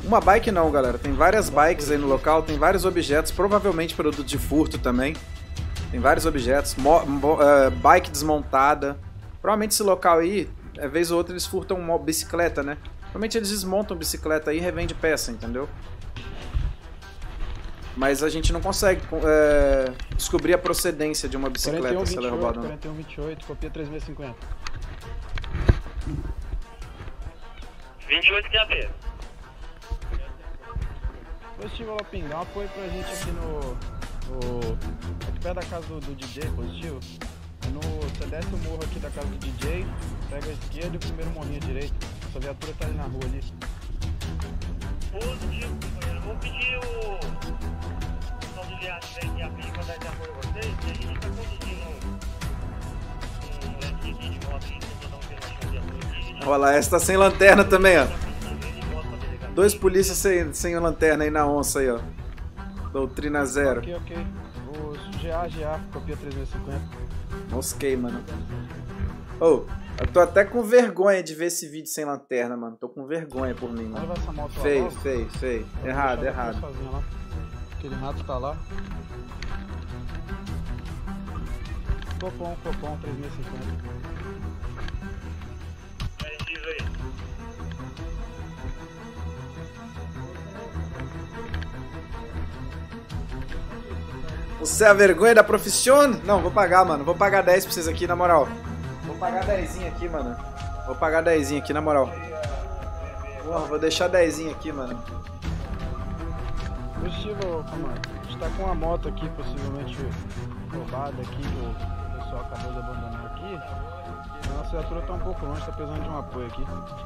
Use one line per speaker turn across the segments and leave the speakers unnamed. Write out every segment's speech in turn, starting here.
Uma bike não, galera. Tem várias bikes aí no local, tem vários objetos, provavelmente produto de furto também. Tem vários objetos, bike desmontada. Provavelmente esse local aí, vez ou outra eles furtam uma bicicleta, né? Provavelmente eles desmontam bicicleta aí e revendem peça, entendeu? Mas a gente não consegue descobrir a procedência de uma bicicleta se ela é roubada ou não.
4128, copia 3650.
28 QAB.
Positivo, Lopim, dá um apoio pra gente aqui aqui perto da casa do DJ, positivo. Você desce o morro aqui da casa do DJ, pega a esquerda e o primeiro morrinho à direita. Essa viatura tá ali na rua ali.
Positivo, companheiro. Vou pedir o auxiliar que a PIN pra dar esse apoio a vocês, que a gente tá conduzindo um moleque aqui de moto aí, tentando dar um pernachão de apoio aqui.
Olha lá, essa tá sem lanterna também, ó. Dois polícias sem lanterna aí na onça aí, ó. Doutrina zero.
Ok. O GA, copia 3650.
Mosquei, mano. Eu tô até com vergonha de ver esse vídeo sem lanterna, mano. Tô com vergonha por mim, mano.
Essa moto
Feio. Errado.
Lá. Aquele mato tá lá. Copom 3650.
Você é a vergonha da profissão? Não, vou pagar, mano. Vou pagar 10 pra vocês aqui, na moral. Vou pagar 10 aqui, mano. Vou pagar 10 aqui, na moral. Porra, vou deixar 10 aqui, mano.
Positivo, comando. A gente tá com uma moto aqui, possivelmente roubada aqui, que o pessoal acabou de abandonar aqui. A nossa viatura tá um pouco longe, tá precisando de um apoio aqui.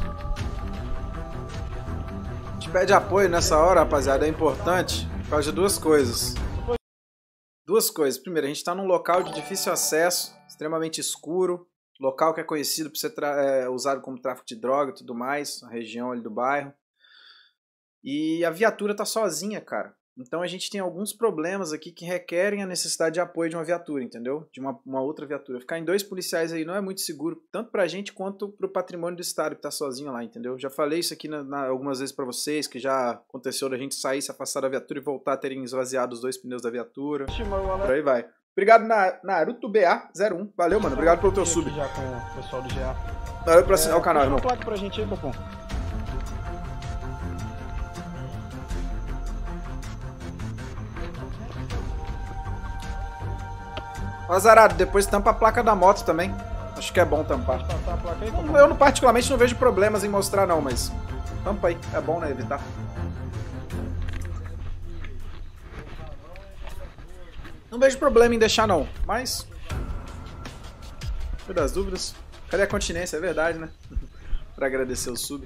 A gente pede apoio nessa hora, rapaziada, é importante por causa de duas coisas. Primeiro, a gente está num local de difícil acesso, extremamente escuro, local que é conhecido por ser usado como tráfico de droga e tudo mais, a região ali do bairro. E a viatura tá sozinha, cara. Então a gente tem alguns problemas aqui que requerem a necessidade de apoio de uma viatura, entendeu? De uma outra viatura. Ficar em 2 policiais aí não é muito seguro, tanto pra gente quanto pro patrimônio do estado que tá sozinho lá, entendeu? Já falei isso aqui algumas vezes pra vocês, que já aconteceu da gente sair, se afastar da viatura e voltar a terem esvaziado os 2 pneus da viatura. Por aí vai. Obrigado, Naruto BA01. Valeu, mano. Obrigado pelo teu sub.
Já com o pessoal do GA.
Valeu por assinar o canal, irmão.
Puxa uma placa pra gente aí, Copom.
Azarado, depois tampa a placa da moto também. Acho que é bom tampar.
Pode passar a placa aí, Copom.
Eu, particularmente, não vejo problemas em mostrar, não, mas tampa aí. É bom, né? Evitar. Não vejo problema em deixar, não. Mas... Foi das dúvidas. Cadê a continência? É verdade, né? Pra agradecer o sub.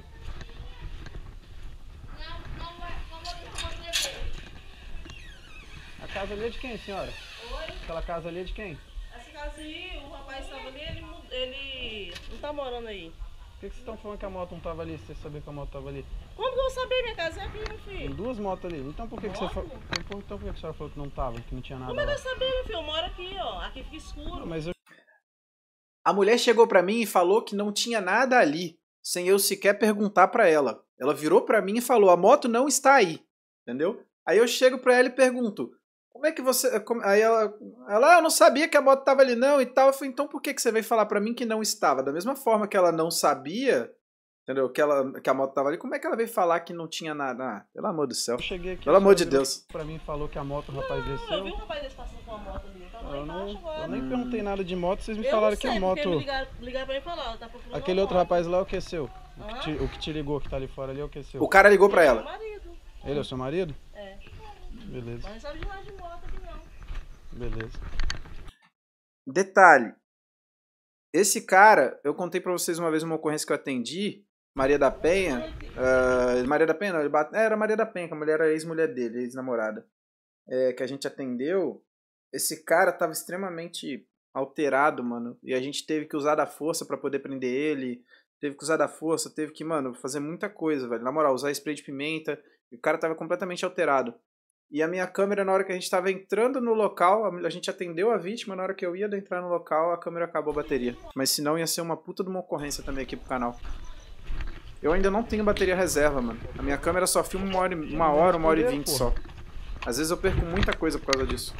A casa ali é de quem, senhora?
Oi?
Aquela casa ali é de quem?
Essa casa aí, o rapaz estava ali, ele não tá morando aí.
Por que vocês estão falando que a moto não tava ali, se você sabia que a moto tava ali?
Como que eu vou saber? Minha casa é aqui, meu
Tem
filho.
2 motos ali. Então por que, você falou? Então por que a senhora falou que não tava, que não tinha nada
Como é que
lá?
eu vou saber, meu filho? Eu moro aqui, ó. Aqui fica escuro.
Não, mas eu...
A mulher chegou pra mim e falou que não tinha nada ali, sem eu sequer perguntar pra ela. Ela virou pra mim e falou, a moto não está aí, entendeu? Aí eu chego pra ela e pergunto, como é que você... Aí ela, eu não sabia que a moto tava ali não e tal. Eu falei, então por que você veio falar pra mim que não estava? Da mesma forma que ela não sabia, entendeu? Que a moto tava ali, como é que ela veio falar que não tinha nada? Ah, pelo amor do céu.
Eu cheguei aqui,
pelo amor de Deus.
Pra mim falou que a moto o rapaz
Eu
desceu.
vi um rapaz desse passando com a moto ali. Então
Eu,
lá embaixo agora.
eu nem perguntei nada de moto, vocês me
Eu
falaram
não
que
sei,
a moto...
porque ligaram pra mim e falaram, tá procurando
Aquele
uma
outro
moto.
rapaz lá é o que é seu?
Hã?
O que te ligou, que tá ali fora ali, é o que é seu?
O cara ligou pra
Meu
ela.
marido.
Ele é o seu marido?
É.
Beleza,
Mas não sabe de nada de moto aqui não.
beleza.
Detalhe. Esse cara, eu contei pra vocês uma vez uma ocorrência que eu atendi, Maria da Penha. Maria da Penha não, era Maria da Penha, que a mulher era ex-mulher dele, ex-namorada. Que a gente atendeu. Esse cara tava extremamente alterado, mano. E a gente teve que usar da força pra poder prender ele. Teve que usar da força, teve que, mano, fazer muita coisa, velho. Na moral, usar spray de pimenta. E o cara tava completamente alterado. E a minha câmera, na hora que a gente tava entrando no local, a gente atendeu a vítima, na hora que eu ia entrar no local, a câmera acabou a bateria. Mas senão ia ser uma puta de uma ocorrência também aqui pro canal. Eu ainda não tenho bateria reserva, mano. A minha câmera só filma 1h20 só. Às vezes eu perco muita coisa por causa disso.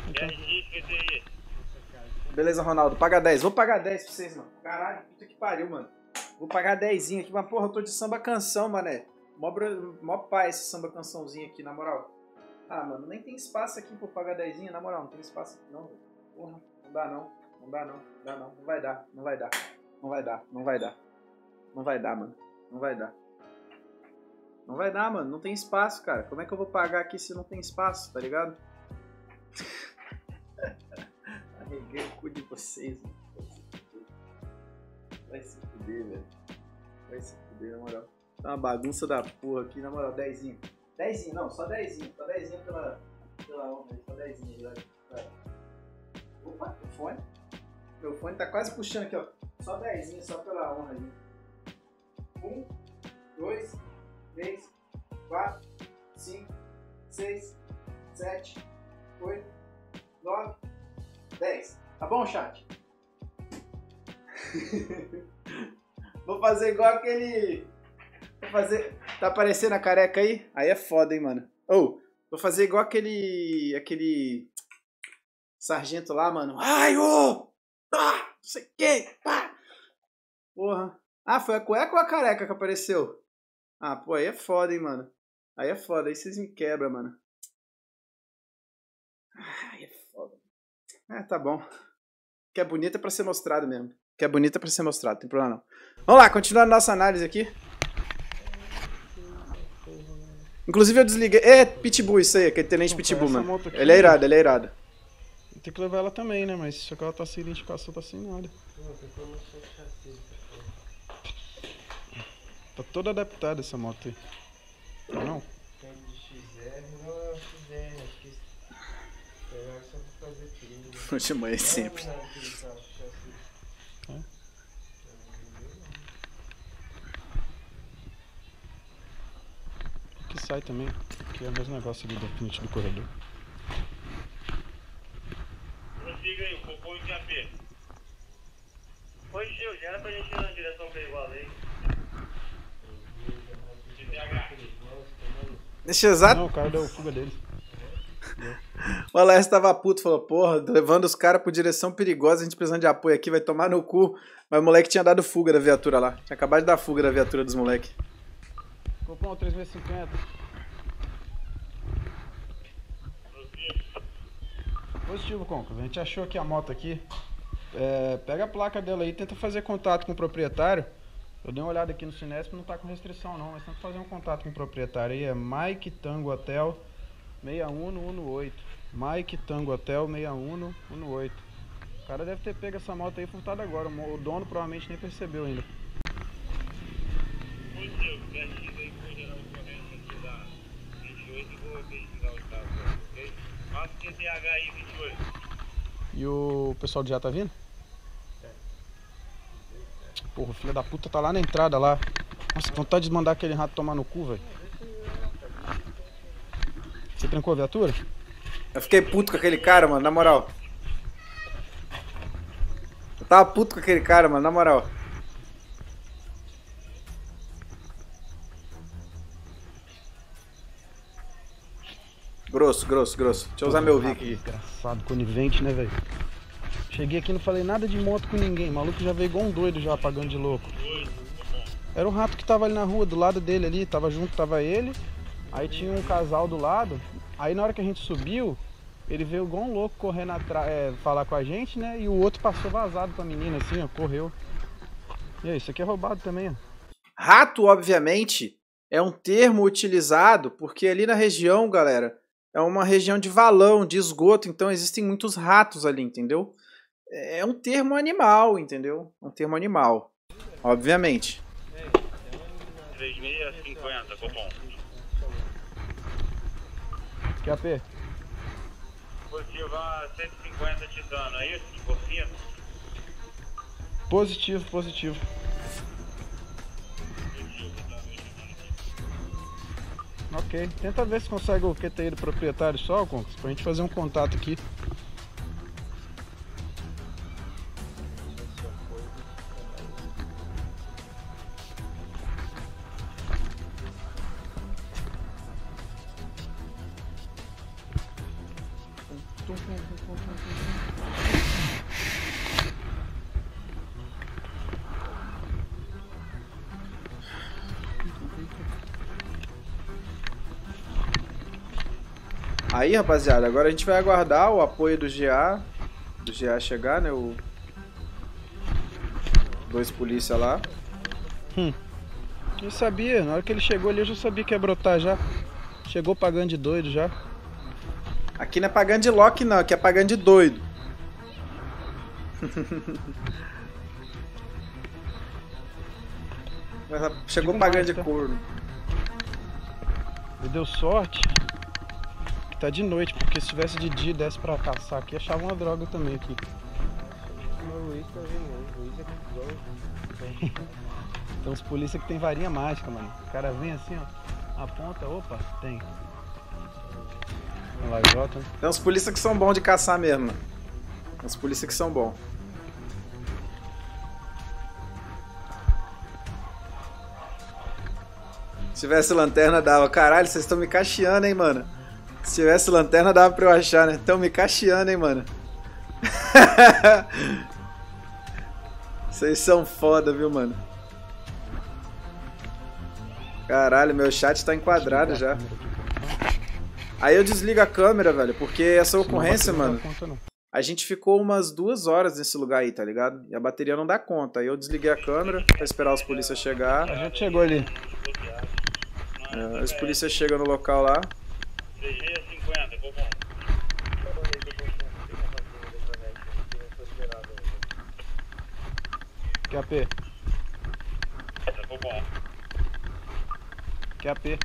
Beleza, Ronaldo. Paga 10. Vou pagar 10 pra vocês, mano. Caralho, puta que pariu, mano. Vou pagar 10zinho aqui. Mas, porra, eu tô de samba canção, mané. Mó pai esse samba cançãozinho aqui, na moral. Ah, mano, nem tem espaço aqui pra eu pagar 10zinho. Na moral, não tem espaço aqui não, velho. Porra, não dá não. Não dá não. Não dá não. Não vai dar. Não vai dar. Não vai dar. Não vai dar. Não vai dar, mano. Não vai dar. Não vai dar, mano. Não tem espaço, cara. Como é que eu vou pagar aqui se não tem espaço, tá ligado? Arreguei o cu de vocês, mano. Vai se fuder, velho. Vai se fuder, na moral. Tá uma bagunça da porra aqui, na moral. 10zinho. 10zinho, não. Só 10zinho. Só 10zinho pela onda aí. Só 10zinho. Opa, meu fone. Meu fone tá quase puxando aqui, ó. Só 10zinho, só pela honra ali. 1, 2, 3, 4, 5, 6, 7, 8, 9, 10. Tá bom, chat? Vou fazer igual aquele... Vou fazer... Tá aparecendo a careca aí? Aí é foda, hein, mano. Ou, vou fazer igual aquele... sargento lá, mano. Ai, ô! Ah, não sei o que. Ah. Porra. Ah, foi a cueca ou a careca que apareceu? Ah, pô, aí é foda, hein, mano. Aí é foda, aí vocês me quebram, mano. Aí é foda. Ah, tá bom. Que é bonita é pra ser mostrado mesmo. Que é bonita é pra ser mostrado, não tem problema não. Vamos lá, continuando nossa análise aqui. Inclusive eu desliguei... É, Pitbull, isso aí, aquele tenente Pitbull, mano.
Aqui,
ele é irado, ele é irado.
Tem que levar ela também, né? Mas só que ela tá sem identificação, tá sem nada. Tá toda adaptada essa moto aí. Tá não?
Tem de XR, não é o XR, acho que pegar só pra fazer trilha.
Vou chamar ele sempre.
Que sai também, que é o mesmo negócio ali da frente do corredor.
Prossiga aí, o cocô e AP. Oi, Gil, já era pra gente ir na direção perigosa aí.
Deixa eu exato.
Não, o cara deu fuga dele.
O Alex tava puto, falou, porra, levando os caras por direção perigosa, a gente precisando de apoio aqui, vai tomar no cu. Mas o moleque tinha dado fuga da viatura lá. Tinha acabado de dar fuga da viatura dos moleques.
Copom, 3.50. Positivo, Concas. A gente achou aqui a moto aqui. Pega a placa dela aí e tenta fazer contato com o proprietário. Eu dei uma olhada aqui no Cinesp, não tá com restrição não, mas tenta fazer um contato com o proprietário aí. É Mike Tango Hotel 6118. Mike Tango Hotel 6118. O cara deve ter pego essa moto aí furtada agora. O dono provavelmente nem percebeu ainda.
Positivo, PX aí por geral correndo aqui da 28 e vou verificar o estado, ok? Passa o QTH aí, 28.
E o pessoal de já tá vindo? Porra, o filho da puta tá lá na entrada lá. Nossa, vontade de mandar aquele rato tomar no cu, velho. Você trancou a viatura?
Eu fiquei puto com aquele cara, mano, na moral. Eu tava puto com aquele cara, mano, na moral. Grosso. Deixa eu usar meu Vic aqui.
Desgraçado, conivente, né, velho? Cheguei aqui e não falei nada de moto com ninguém. O maluco já veio igual um doido já, pagando de louco. Era um rato que tava ali na rua, do lado dele ali. Tava junto, tava ele. Aí tinha um casal do lado. Aí na hora que a gente subiu, ele veio igual um louco correndo atrás, falar com a gente, né? E o outro passou vazado pra menina assim, ó, correu. E aí, isso aqui é roubado também, ó.
Rato, obviamente, é um termo utilizado porque ali na região, galera, é uma região de valão, de esgoto, então existem muitos ratos ali, entendeu? É um termo animal, entendeu? É um termo animal, obviamente.
3650, cupom.
Que AP?
Positivo a 150 titano, é isso? De porcino?
Positivo. Ok, tenta ver se consegue o QTI do proprietário só, Concas, pra gente fazer um contato aqui.
Aí, rapaziada, agora a gente vai aguardar o apoio do GA chegar, né? O 2 polícia lá.
Eu sabia, na hora que ele chegou ali eu já sabia que ia brotar já. Chegou pagando de doido já.
Aqui não é pagando de lock não, aqui é pagando de doido. Chegou pagando de corno.
Ele deu sorte que tá de noite, porque se tivesse de dia e desse pra caçar aqui, achava uma droga também aqui.
O Luiz tá vendo, o Luiz é que
Então os polícia que tem varinha mágica, mano. O cara vem assim, ó, aponta, opa, tem. Uma lajota, né?
Tem uns polícia que são bons de caçar mesmo, mano. Tem uns polícia que são bons. Se tivesse lanterna dava. Caralho, vocês estão me cacheando, hein, mano. Se tivesse lanterna dava pra eu achar, né? Estão me cacheando, hein, mano. Vocês são foda, viu, mano? Caralho, meu chat tá enquadrado já. Aí eu desligo a câmera, velho, porque essa ocorrência, mano, a gente ficou umas 2 horas nesse lugar aí, tá ligado? E a bateria não dá conta. Aí eu desliguei a câmera pra esperar os polícias chegar.
A gente chegou ali.
Os polícias chegam no local lá.
CG 50, ficou bom.
QAP.
Ficou bom.
QAP.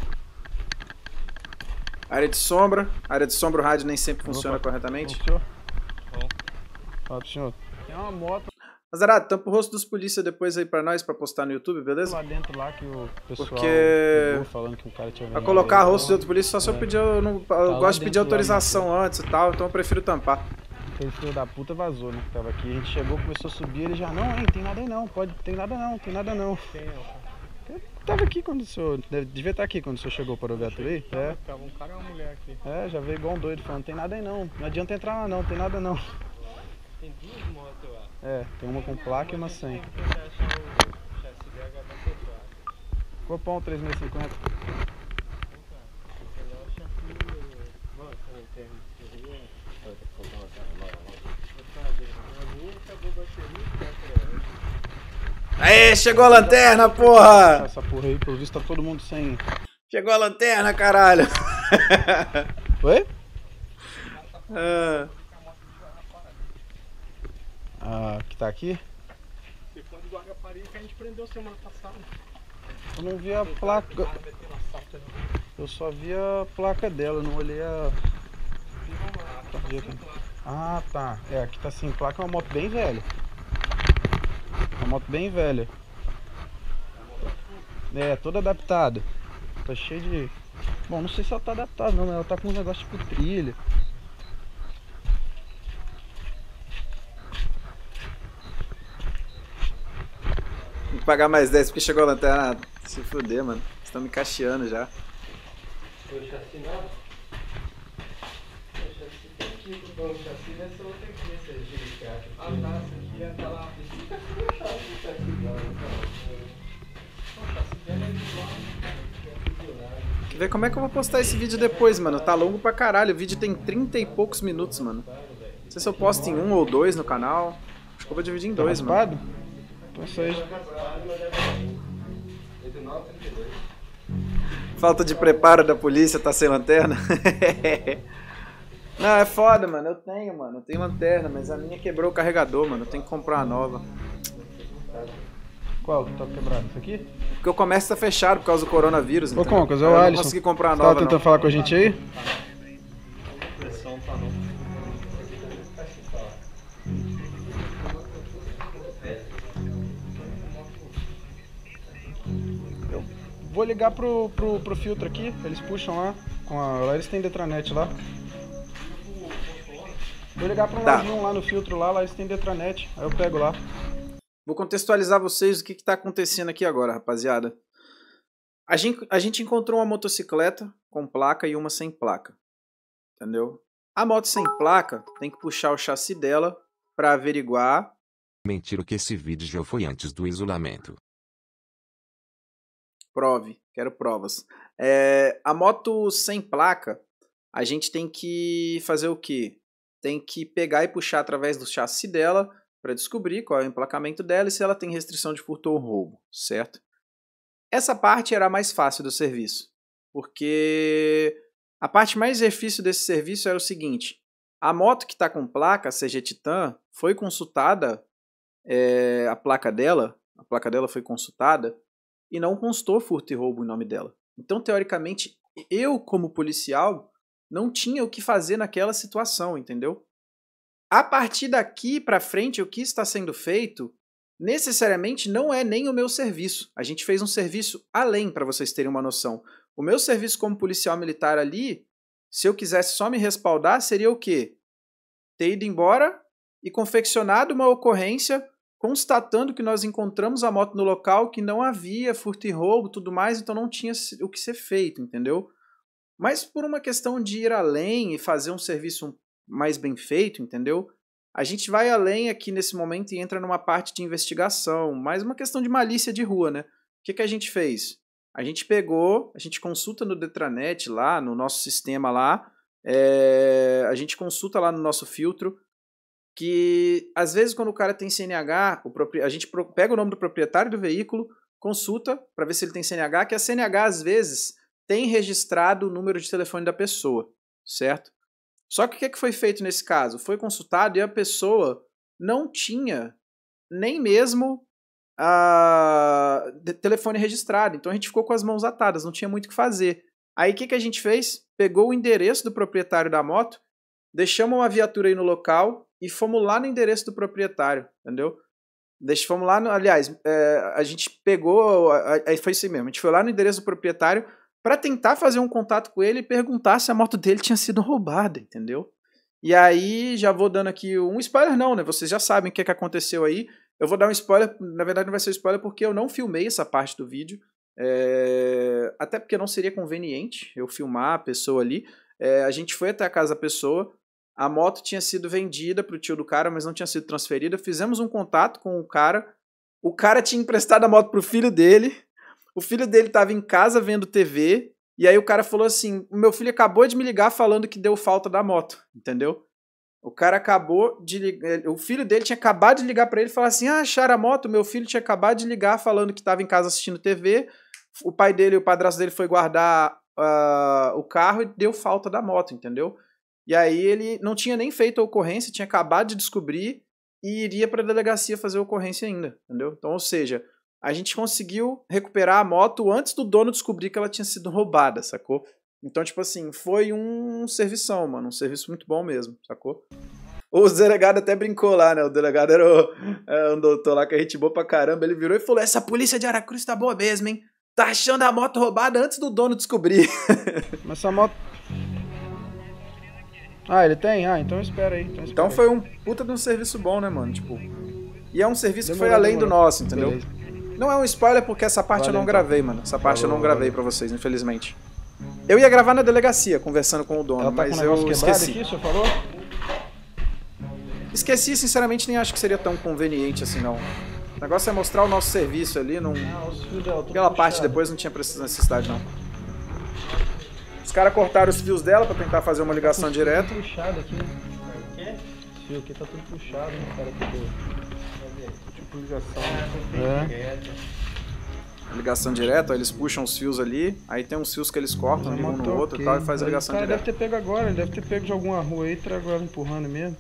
Área de sombra. Área de sombra o rádio nem sempre funciona corretamente.
Senhor? Fala pro senhor. Tem uma moto
Azarado, tampa o rosto dos polícias depois aí pra nós, pra postar no YouTube, beleza?
lá dentro lá que o pessoal
Porque
pegou falando que o cara tinha
pra
veneno
colocar
nele,
rosto de outro polícia só se eu pedir, eu
lá
gosto de pedir
dentro lá,
autorização antes e tal, então eu prefiro tampar.
Aquele filho da puta vazou, né? Que tava aqui. A gente chegou, começou a subir, ele já, não, hein, tem nada aí não, tem nada não, tem nada não. Eu tava aqui quando o senhor, devia estar aqui quando o senhor chegou para o viatura aí. É.
Tava um cara e uma mulher aqui.
É, já veio igual um doido falando, tem nada aí não, não adianta entrar lá não, tem nada não.
Tem 2 motos lá.
É, tem uma com placa e uma sem.
Tem que tentar achar o chassi dela da Petróleo.
Copom 3650.
Aê, chegou a lanterna, porra!
Essa porra aí, pelo visto tá todo mundo sem.
Chegou a lanterna, caralho!
Oi?
Ah,
Ah, que tá aqui?
Depois do Guarapari que a gente prendeu semana passada.
Eu não vi a placa. Eu só vi a placa dela, não olhei a. Cadê aqui? Ah, tá. É, aqui tá assim, placa é uma moto bem velha. Uma moto bem velha. É, toda adaptada. Tá cheio de. Bom, não sei se ela tá adaptada não, né? Ela tá com um negócio tipo trilha.
tem que pagar mais 10 porque chegou a lanterna. Se fuder, mano. Vocês estão me cacheando já.
Foi o chassi não? O chassi tem aqui, o chassi dessa outra aqui, essa giricaca. Ah tá, essa aqui é aquela. Esse chassi não é o chassi dela, não. O chassi dela é de lá.
Quer ver como é que eu vou postar esse vídeo depois, mano? Tá longo pra caralho. O vídeo tem 30 e poucos minutos, mano. Não sei se eu posto em 1 ou 2 no canal. Acho que eu vou dividir em 2, mano.
Raspado? Então isso aí.
Falta de preparo da polícia, tá sem lanterna. Não, é foda, mano. Eu tenho lanterna, mas a minha quebrou o carregador, mano. Eu tenho que comprar uma nova.
Qual que tá quebrado? Isso aqui?
Porque o comércio tá fechado por causa do coronavírus.
Ô,
entendeu?
Concas, é
Eu
o
não
Alisson.
consegui comprar uma
Você tava
nova,
tentando
não.
falar com a gente aí?
Pressão tá não.
Vou ligar pro filtro aqui, eles puxam lá. Lá eles têm Detranet lá. Vou ligar pra um
Tá.
lojinho lá no filtro lá eles têm Detranet. Aí eu pego lá.
Vou contextualizar vocês o que tá acontecendo aqui agora, rapaziada. A gente encontrou uma motocicleta com placa e uma sem placa. Entendeu? A moto sem placa tem que puxar o chassi dela para averiguar.
Mentira que esse vídeo já foi antes do isolamento.
Prove, quero provas. A moto sem placa, a gente tem que fazer o quê? Tem que pegar e puxar através do chassi dela para descobrir qual é o emplacamento dela e se ela tem restrição de furto ou roubo, certo? Essa parte era a mais fácil do serviço, porque a parte mais difícil desse serviço era o seguinte: a moto que está com placa, a CG Titan, foi consultada, a placa dela foi consultada e não constou furto e roubo em nome dela. Então, teoricamente, eu, como policial, não tinha o que fazer naquela situação, entendeu? A partir daqui para frente, o que está sendo feito, necessariamente não é nem o meu serviço. A gente fez um serviço além, para vocês terem uma noção. O meu serviço como policial militar ali, se eu quisesse só me respaldar, seria o quê? Ter ido embora e confeccionado uma ocorrência constatando que nós encontramos a moto no local, que não havia furto e roubo, tudo mais, então não tinha o que ser feito, entendeu? Mas por uma questão de ir além e fazer um serviço mais bem feito, entendeu? A gente vai além aqui nesse momento e entra numa parte de investigação, mais uma questão de malícia de rua, né? O que a gente fez? A gente consulta no Detranet lá, no nosso sistema lá, a gente consulta lá no nosso filtro, que às vezes quando o cara tem CNH, a gente pega o nome do proprietário do veículo, consulta para ver se ele tem CNH, que a CNH às vezes tem registrado o número de telefone da pessoa, certo? Só que o que foi feito nesse caso? Foi consultado e a pessoa não tinha nem mesmo telefone registrado, então a gente ficou com as mãos atadas, não tinha muito o que fazer. Aí o que a gente fez? Pegou o endereço do proprietário da moto, deixamos uma viatura aí no local e fomos lá no endereço do proprietário, entendeu? Fomos lá, a gente pegou, aí foi isso mesmo, a gente foi lá no endereço do proprietário para tentar fazer um contato com ele e perguntar se a moto dele tinha sido roubada, entendeu? E aí, já vou dando aqui um spoiler não, né? Vocês já sabem o que aconteceu aí. Eu vou dar um spoiler, na verdade não vai ser spoiler porque eu não filmei essa parte do vídeo, até porque não seria conveniente eu filmar a pessoa ali. A gente foi até a casa da pessoa, a moto tinha sido vendida para o tio do cara, mas não tinha sido transferida. Fizemos um contato com o cara tinha emprestado a moto para o filho dele, o filho dele estava em casa vendo TV, e aí o cara falou assim: o meu filho acabou de me ligar falando que deu falta da moto, entendeu? O cara acabou de ligar, o filho dele tinha acabado de ligar para ele e falar assim: acharam a moto, meu filho tinha acabado de ligar falando que estava em casa assistindo TV, o pai dele, o padrasto dele foi guardar o carro e deu falta da moto, entendeu? E aí ele não tinha nem feito a ocorrência, tinha acabado de descobrir e iria para a delegacia fazer a ocorrência ainda, entendeu? Então, ou seja, a gente conseguiu recuperar a moto antes do dono descobrir que ela tinha sido roubada, sacou? Então, tipo assim, foi um servição, mano, um serviço muito bom mesmo, sacou? O delegado até brincou lá, né? O delegado era um doutor lá que a gente boa pra caramba, ele virou e falou: essa polícia de Aracruz tá boa mesmo, hein? Tá achando a moto roubada antes do dono descobrir.
Mas essa moto... ele tem? Então espera aí.
Então foi um puta de um serviço bom, né, mano? Tipo, e é um serviço que foi além do nosso, entendeu?
Beleza.
Não é um spoiler porque essa parte eu não
então.
gravei, mano. Essa parte eu não gravei pra vocês, infelizmente. Eu ia gravar na delegacia, conversando com o dono,
Ela tá
mas
com o
eu
negócio quebrado
esqueci.
aqui, o senhor falou?
Esqueci, sinceramente, nem acho que seria tão conveniente assim, não. O negócio é mostrar o nosso serviço ali, não...
Os fios dela, tudo
Aquela parte
puxado.
depois não tinha necessidade, não. Os caras cortaram os fios dela pra tentar fazer uma ligação direta.
Tudo puxado aqui. O quê? Esse fio aqui tá tudo puxado, né, cara? Tipo ligação.
Ligação direta, ó, eles puxam os fios ali, aí tem uns fios que eles cortam, ligam um no outro e tal, e faz a ligação
O cara
direta.
deve ter pego agora, ele deve ter pego de alguma rua aí e trago ela empurrando mesmo.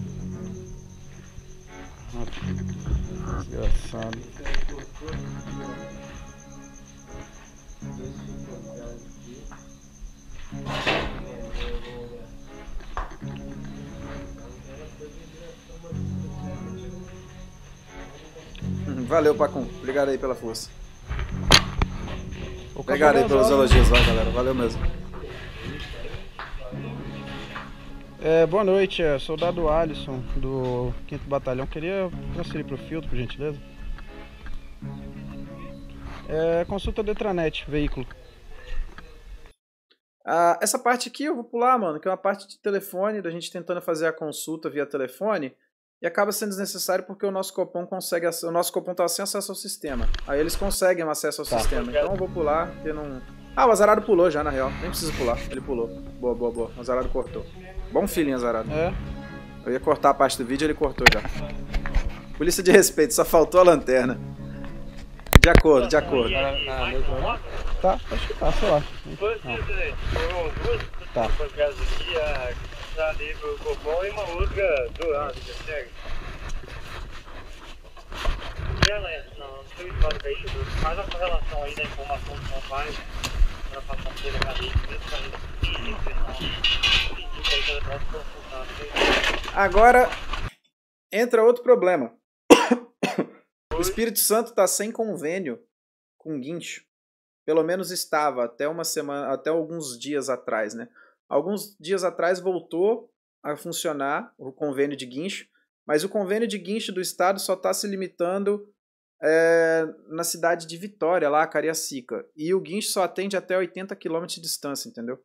Desgraçado.
Valeu, Pacum. Obrigado aí pela força.
Ô,
Obrigado aí pelos elogios, vai, galera. Valeu mesmo.
Boa noite, soldado Alisson, do 5º Batalhão. Queria transferir pro filtro, por gentileza. Consulta Detranet, veículo.
Essa parte aqui eu vou pular, mano, que é uma parte de telefone, da gente tentando fazer a consulta via telefone, e acaba sendo desnecessário porque o nosso Copom consegue, o nosso Copom tá sem acesso ao sistema. Aí eles conseguem acesso ao sistema, então eu vou pular, porque não... Ah, o Azarado pulou já, na real, nem precisa pular, ele pulou. Boa, boa, boa, o Azarado cortou. Bom feeling, Azarado. Eu ia cortar a parte do vídeo, ele cortou já. Polícia de respeito, só faltou a lanterna. De acordo, de acordo.
Tá, acho que tá, sei lá. Tá.
Tá ali pro Copom e uma outra do lado, consegue? Não sei o histórico aí, faz a correlação aí da informação do rapaz para passar pela cadeia, mesmo ainda
Agora entra outro problema. O Espírito Santo está sem convênio com guincho. Pelo menos estava até uma semana, até alguns dias atrás, né? Alguns dias atrás voltou a funcionar o convênio de guincho, mas o convênio de guincho do estado só está se limitando na cidade de Vitória, lá, Cariacica. E o guincho só atende até 80 km de distância, entendeu?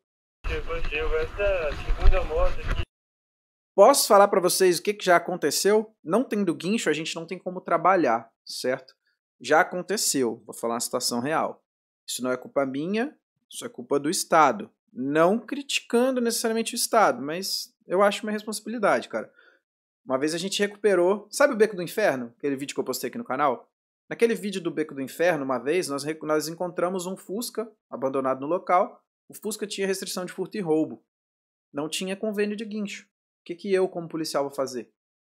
Essa segunda moto aqui.
Posso falar para vocês o que já aconteceu? Não tendo guincho, a gente não tem como trabalhar, certo? Já aconteceu, vou falar uma situação real. Isso não é culpa minha, isso é culpa do Estado. Não criticando necessariamente o Estado, mas eu acho uma responsabilidade, cara. Uma vez a gente recuperou... Sabe o Beco do Inferno? Aquele vídeo que eu postei aqui no canal? Naquele vídeo do Beco do Inferno, uma vez, nós encontramos um Fusca abandonado no local. O Fusca tinha restrição de furto e roubo. Não tinha convênio de guincho. O que eu, como policial, vou fazer?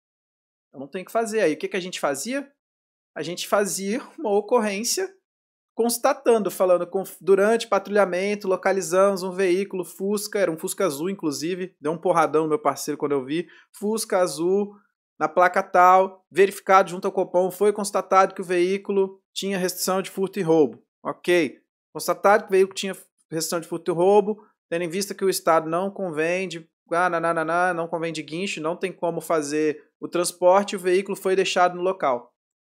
Eu não tenho o que fazer. Aí o que a gente fazia? A gente fazia uma ocorrência constatando, falando, durante patrulhamento, localizamos um veículo Fusca, era um Fusca azul, inclusive, deu um porradão no meu parceiro quando eu vi, Fusca azul, na placa tal, verificado junto ao Copom, foi constatado que o veículo tinha restrição de furto e roubo. Ok. Constatado que o veículo tinha restrição de furto e roubo, tendo em vista que o Estado não convém de não convém de guincho, não tem como fazer o transporte, o veículo foi deixado no local.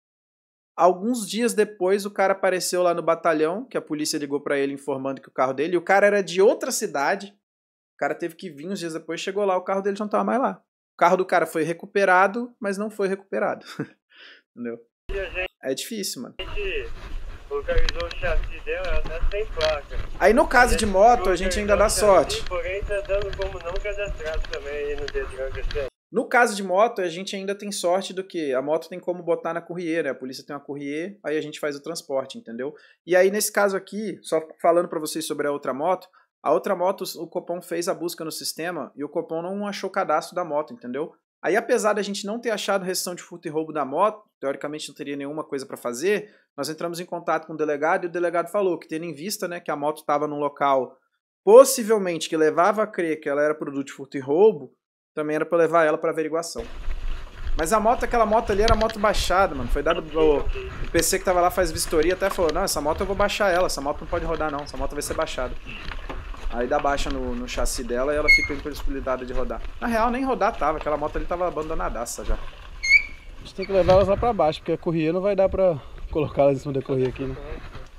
Alguns dias depois, o cara apareceu lá no batalhão, que a polícia ligou para ele informando que o carro dele, e o cara era de outra cidade, o cara teve que vir uns dias depois, chegou lá, o carro dele já não estava mais lá. O carro do cara foi recuperado, mas não foi recuperado. Entendeu? É difícil, mano.
Localizou o chassi dela, até sem placa.
Aí no caso de moto, a gente ainda dá sorte.
Porém, tá dando como não cadastrado também aí no Detran.
No caso de moto, a gente ainda tem sorte do que a moto tem como botar na courrier, né? A polícia tem uma courrier, aí a gente faz o transporte, entendeu? E aí nesse caso aqui, só falando pra vocês sobre a outra moto, o Copom fez a busca no sistema e o Copom não achou cadastro da moto, entendeu? Aí apesar da gente não ter achado restrição de furto e roubo da moto, teoricamente não teria nenhuma coisa pra fazer, nós entramos em contato com o delegado e o delegado falou que tendo em vista, né, que a moto estava num local possivelmente que levava a crer que ela era produto de furto e roubo, também era pra levar ela pra averiguação. Mas a moto, aquela moto ali era moto baixada, mano. Foi dado o PC que tava lá faz vistoria, até falou, não, essa moto eu vou baixar ela, essa moto não pode rodar não, essa moto vai ser baixada. Aí dá baixa no chassi dela e ela fica impossibilitada de rodar. Na real, nem rodar tava, aquela moto ali tava abandonadaça já.
A gente tem que levar elas lá pra baixo, porque a correia não vai dar pra colocar elas em cima da correia aqui, né?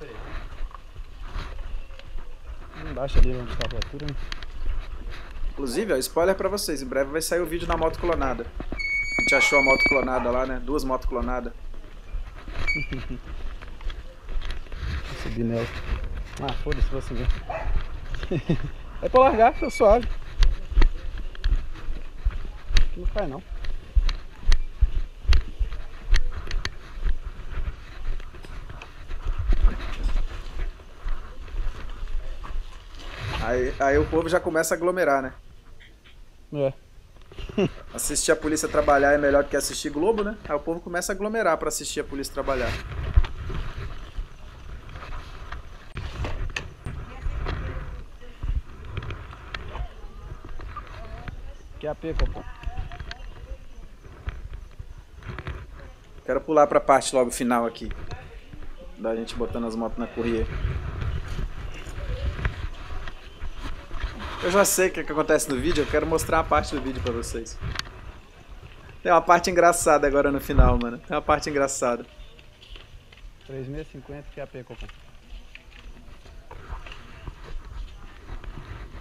Embaixo ali onde tá a viatura, né?
Inclusive, ó, spoiler pra vocês, em breve vai sair o vídeo na moto clonada. A gente achou a moto clonada lá, né? 2 motos clonadas.
Vou subir nela. Ah, foda-se, vou subir. É pra largar, tá suave. Não faz não.
Aí o povo já começa a aglomerar, né?
É.
Assistir a polícia trabalhar é melhor do que assistir Globo, né? Aí o povo começa a aglomerar pra assistir a polícia trabalhar.
Que AP, Copom?
Quero pular pra parte logo final aqui. Da gente botando as motos na correia. Eu já sei o que acontece no vídeo, eu quero mostrar uma parte do vídeo pra vocês. Tem uma parte engraçada agora no final, mano. Tem uma parte engraçada.
3650 que é AP, Copom.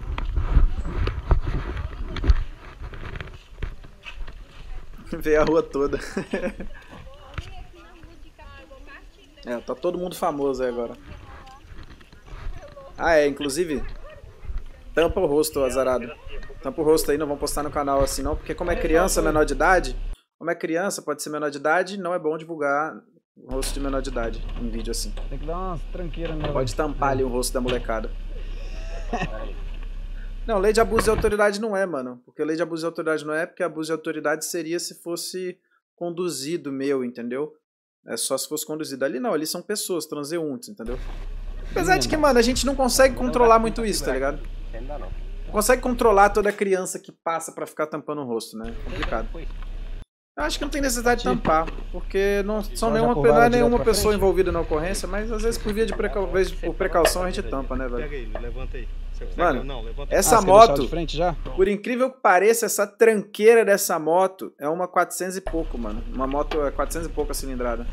Veio a rua toda. É, tá todo mundo famoso aí agora. Ah, é, inclusive, tampa o rosto, azarado. Tampa o rosto aí, não vamos postar no canal assim não, porque como é criança, menor de idade, como é criança, pode ser menor de idade, não é bom divulgar o rosto de menor de idade em vídeo assim.
Tem que dar umas tranqueiras nela.
Pode tampar ali o rosto da molecada. Não, lei de abuso de autoridade não é, mano. Porque lei de abuso de autoridade não é, porque abuso de autoridade seria se fosse conduzido meu, entendeu? É só se fosse conduzido. Ali não, ali são pessoas, transeuntes, entendeu? Apesar de que, mano, a gente não consegue controlar muito isso, tá ligado?
Ainda não.
Não consegue controlar toda criança que passa pra ficar tampando o rosto, né? Complicado. Eu acho que não tem necessidade de tampar, porque não é nenhuma pessoa envolvida na ocorrência, mas às vezes por via de precaução a gente tampa, né, velho?
Pega aí, levanta aí.
Mano,
não, levanta aí.
essa
você quer deixar
moto,
de frente já?
por incrível que pareça, essa tranqueira dessa moto é uma 400 e pouco, mano. Uma moto é 400 e pouco a cilindrada.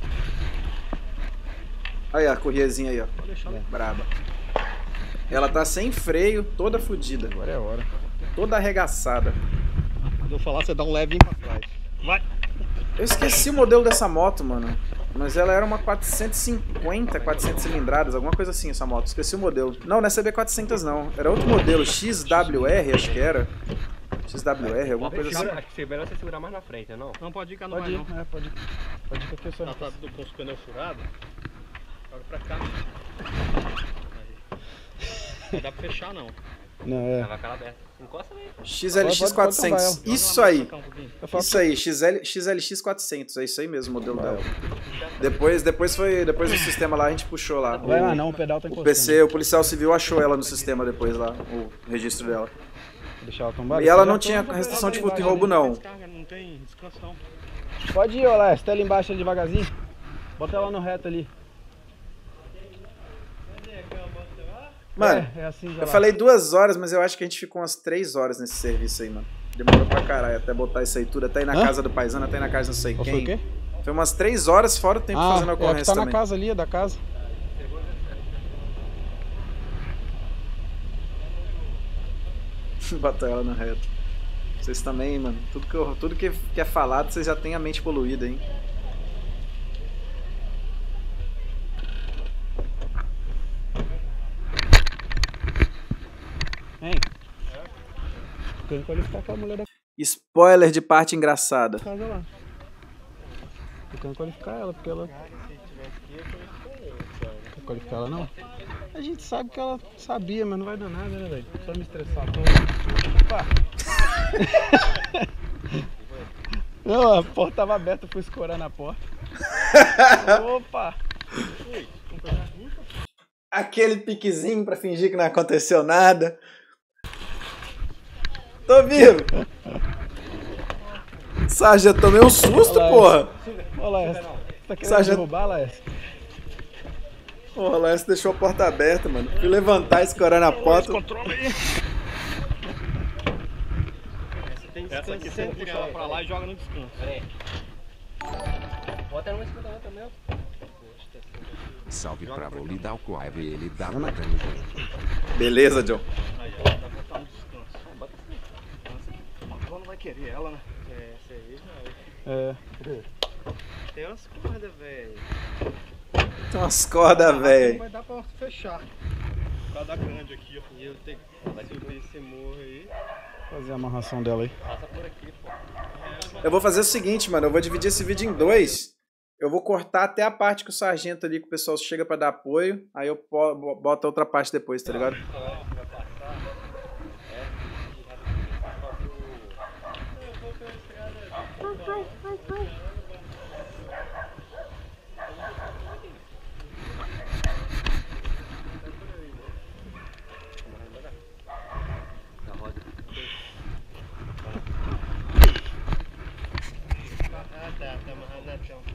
Aí a corriezinha aí, ó. Braba. Ela tá sem freio, toda fodida.
Agora é a hora.
Toda arregaçada.
Quando eu falar, você dá um levinho pra trás. Vai!
Eu esqueci o modelo dessa moto, mano. Mas ela era uma 450, 400 cilindradas, alguma coisa assim essa moto. Esqueci o modelo. Não é CB400 não. Era outro modelo, XWR, acho que era. XWR, alguma coisa assim.
Acho que é melhor você segurar mais na frente, não?
Não pode ir, cá, não
Pode
vai
ir,
não.
é, pode ir. Pode ir que eu sou.
Ela tá com os pneus furados. Joga pra cá. Não dá pra fechar não.
Não, é.
Vai ficar aberta. Encosta aí.
XLX400. Isso aí.
Eu falo
Isso aí, XLX400. É isso aí mesmo o modelo dela. Depois do sistema lá a gente puxou lá.
Vai lá não, o pedal tá
O
encostando.
PC, o policial civil achou ela no sistema depois lá, o registro dela.
Deixar ela tombar.
E ela não tinha restrição de furto e roubo não.
Descarga, não tem descanso não.
Pode ir, Olá, você tá ali embaixo ali devagarzinho. Bota ela no reto ali.
Mano,
É assim já
eu
lá.
falei 2 horas, mas eu acho que a gente ficou umas 3 horas nesse serviço aí, mano. Demorou pra caralho até botar isso aí tudo, até ir na casa do paisano, até ir na casa não sei
Qual
quem.
foi o quê?
Foi umas 3 horas fora o tempo fazendo a
é a que
ocorrência
tá na
também.
casa ali, é da casa.
Bota ela no reto. Vocês também, mano. Tudo que é falado, vocês já têm a mente poluída, hein?
Hein? Ficando qualificar com a mulher da
Spoiler de parte engraçada.
casa lá. Ficando qualificar ela, porque ela. Quer qualificar ela não? A gente sabe que ela sabia, mas não vai dar nada, né, velho? Só me estressar todo. Opa! Não, a porta tava aberta, eu fui escorar na porta. Opa!
Aquele piquezinho pra fingir que não aconteceu nada. Tô vivo! Sargento, tomei um susto,
Olha lá,
porra!
Olha lá, essa. Você tá querendo
Sargento-
derrubar, Laércio?
Porra, lá você deixou a porta aberta, mano. Fui levantar e escorar na porta.
Essa aqui você puxa ela pra lá e joga no descanso.
Bota ela uma em cima da outra mesmo.
Salve pra Volidal Coive e ele dá pra dano junto.
Beleza, John.
Aí, ó, dá pra botar no descanso. Ela não vai querer ela, né? É, essa aí já é.
É.
Tem umas cordas, velho.
Tem umas cordas,
Não
velho.
vai dar pra fechar. Por causa da grande aqui, ó. E eu tenho que subir esse morro aí.
Fazer a amarração dela aí.
Passa por aqui, pô.
Eu vou fazer o seguinte, mano. Eu vou dividir esse vídeo em 2. Eu vou cortar até a parte que o sargento ali, que o pessoal chega pra dar apoio. Aí eu boto a outra parte depois, tá ligado?
Tá amarrado na chão.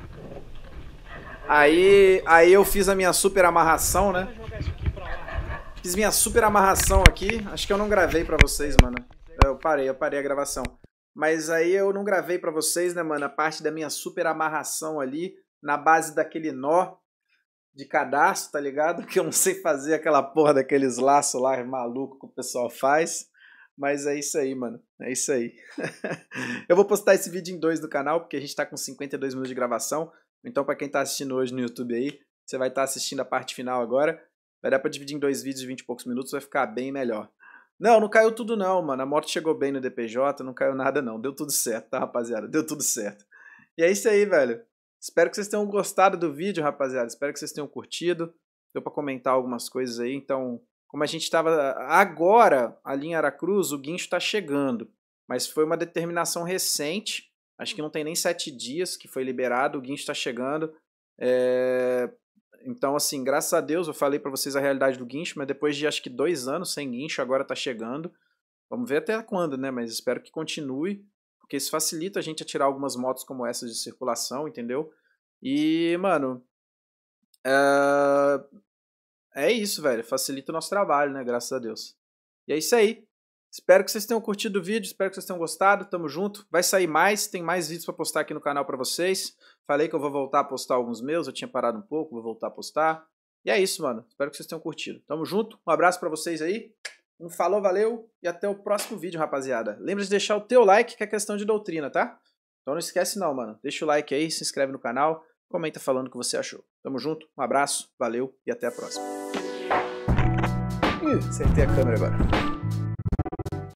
Aí eu fiz a minha super amarração, né?
Jogar isso aqui pra lá.
Fiz minha super amarração aqui. Acho que eu não gravei pra vocês, mano. Eu parei a gravação. Mas aí eu não gravei pra vocês, né, mano? A parte da minha super amarração ali, na base daquele nó de cadastro, tá ligado? Que eu não sei fazer aquela porra daqueles laços lá maluco que o pessoal faz. Mas é isso aí, mano. É isso aí. Eu vou postar esse vídeo em 2 do canal, porque a gente tá com 52 minutos de gravação. Então, pra quem tá assistindo hoje no YouTube aí, você vai estar assistindo a parte final agora. Vai dar pra dividir em 2 vídeos de 20 e poucos minutos, vai ficar bem melhor. Não caiu tudo não, mano. A moto chegou bem no DPJ, não caiu nada não. Deu tudo certo, tá, rapaziada? Deu tudo certo. E é isso aí, velho. Espero que vocês tenham gostado do vídeo, rapaziada. Espero que vocês tenham curtido. Deu pra comentar algumas coisas aí. Então, como a gente tava agora ali em Aracruz, o guincho tá chegando. Mas foi uma determinação recente. Acho que não tem nem 7 dias que foi liberado. O guincho tá chegando. Então, assim, graças a Deus, eu falei pra vocês a realidade do guincho, mas depois de acho que 2 anos sem guincho, agora tá chegando. Vamos ver até quando, né? Mas espero que continue, porque isso facilita a gente a tirar algumas motos como essas de circulação, entendeu? E, mano, é isso, velho. Facilita o nosso trabalho, né? Graças a Deus. E é isso aí. Espero que vocês tenham curtido o vídeo, espero que vocês tenham gostado. Tamo junto. Vai sair mais, tem mais vídeos pra postar aqui no canal pra vocês. Falei que eu vou voltar a postar alguns meus, eu tinha parado um pouco, vou voltar a postar. E é isso, mano. Espero que vocês tenham curtido. Tamo junto. Um abraço pra vocês aí. Um falou, valeu e até o próximo vídeo, rapaziada. Lembra de deixar o teu like, que é questão de doutrina, tá? Então não esquece não, mano. Deixa o like aí, se inscreve no canal, comenta falando o que você achou. Tamo junto, um abraço, valeu e até a próxima. Acertei a câmera agora.